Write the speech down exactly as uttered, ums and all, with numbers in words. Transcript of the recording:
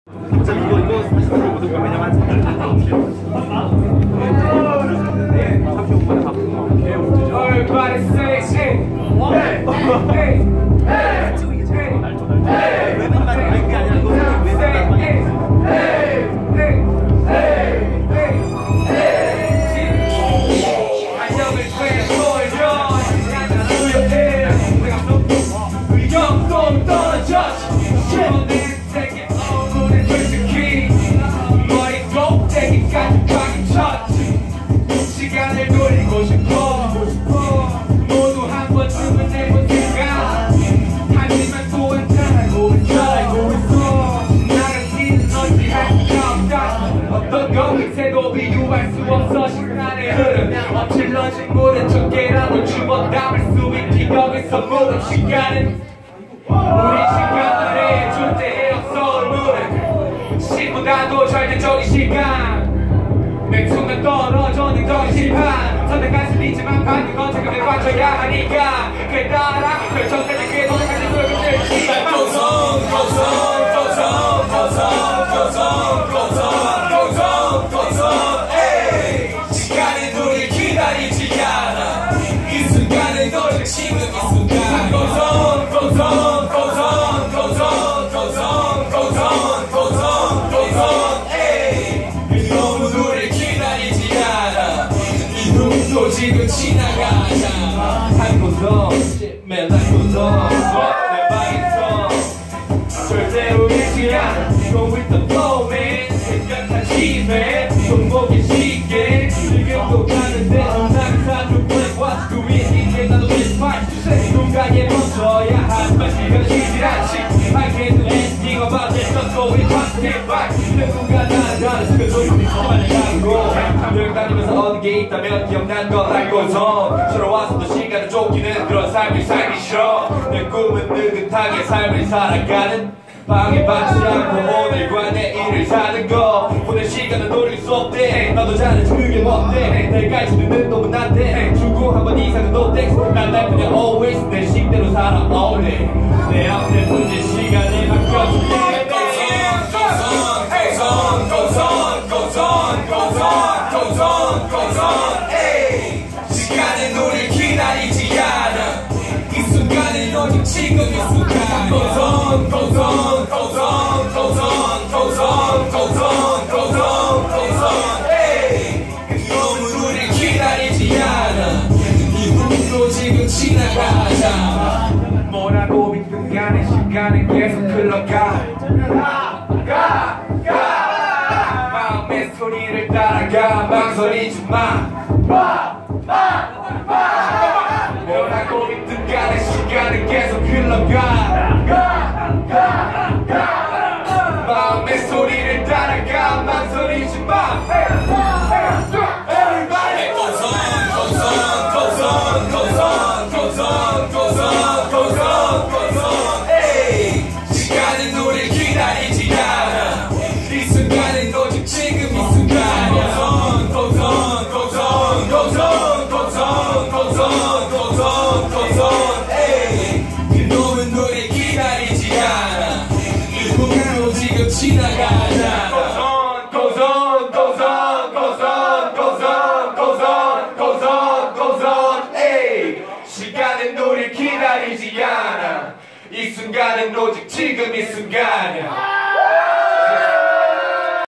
어차피 이거 이거 스스로 묻을 거면 그냥 한 삼십 분 만에 다 보면 개의 문제죠. Everybody say hey, hey, hey, hey, 날조 날조. 외면만 왜 그게 아니라 이거 외면만 hey, hey, hey, hey, hey. 안녕을 되돌려 수요일 내가 위험도 떨어졌지. 내게 오늘은 솔직히 머리 꼭대기까지 가기 쳤지. 시간을 돌리고 싶어 모두 한 번쯤은 해본 생각 하지만 또 한잔하고 있어 나를 믿는 너지 할 수가 없다. 어떤 것에도 비교할 수 없어. 시간의 흐름 엎질러진 물은 적게라도 주워 담을 수 있지. 여기서 모든 시간은 우리 시간을 해줄 때 없어. 오늘은 시보다도 절대적인 시간 내 순간 떨어져 내 정신판 선택할 수 있지만 받는 건 책임에 빠져야 하니까 그에 따라 결정되는 게 도착하는 걸 끝낼지. Goes on, goes on, goes on, goes on, goes on, goes on, goes on, goes on. 에이 시간이 우릴 기다리지 않아. 이 순간을 너를 지금 이 순간 Goes on, goes on, goes on, goes on, goes on, goes on, goes on, goes on. 에이 너무 우릴 기다리지 않아. 이 눈도 지금 지나가잖아. 한 곳더 매일 한 곳더 내 방에서 절대로 잊지 않아. Go with the flow man. 생각한 집에 손목이 쉽게 지금도 가는데 나는 사는 플랜 What's the win 이제 나도 this fight 누군가에 멈춰야 하지만 시간은 쉬질 않지. I can't do anything about this just go with one step back. 누군가 나아가는 시간 소리 우리 서만을 가고 여행 다니면서 얻은 게 있다면 기억난 걸 알고서 서로 와서도 시간을 쫓기는 그런 삶을 살기 싫어. 내 꿈은 느긋하게 삶을 살아가는 방해받지 않고 오늘과 내일을 사는 거. 보낼 시간은 돌릴 수 없대. 나도 잘했지 그게 뭔데. 내가 해주는 놈은 난데 주고 한 번 이상은 no thanks. 난 날 그냥 always 내 식대로 살아 all day. 내 앞에 문제 시간에 맡겨줄게. Goes on, goes on, goes on, goes on, goes on, goes on. 에이 시간은 우릴 기다리지 않아. 이 순간은 오직 지금 이 순간. Goes on, goes on, goes on, goes on, goes on, goes on, goes on, goes on. 에이 너무 우릴 기다리지 않아. 이 눈도 지금 지나가잖아. 뭐라고 믿든 간에 시간은 계속 흘러가. 가, 가. 마음의 소리를 따라가. 망설이지 마. 마, 마, 마. 뭐라고 믿든 간에 시간은 계속 흘러가. 가, 가, 가. 마음의 소리를 따라가. 망설이지 마. Everybody goes on, goes on, goes on, goes on, goes on, goes on, goes on, goes on. 에이 시간은 우릴 기다리지 않아. 이 순간은 오직 지금 이 순간. Goes on, goes on, goes on, goes on, goes on, goes on, goes on, goes on. 에이 그 놈은 우릴 기다리지 않아. 이 순간도 지금 지나가.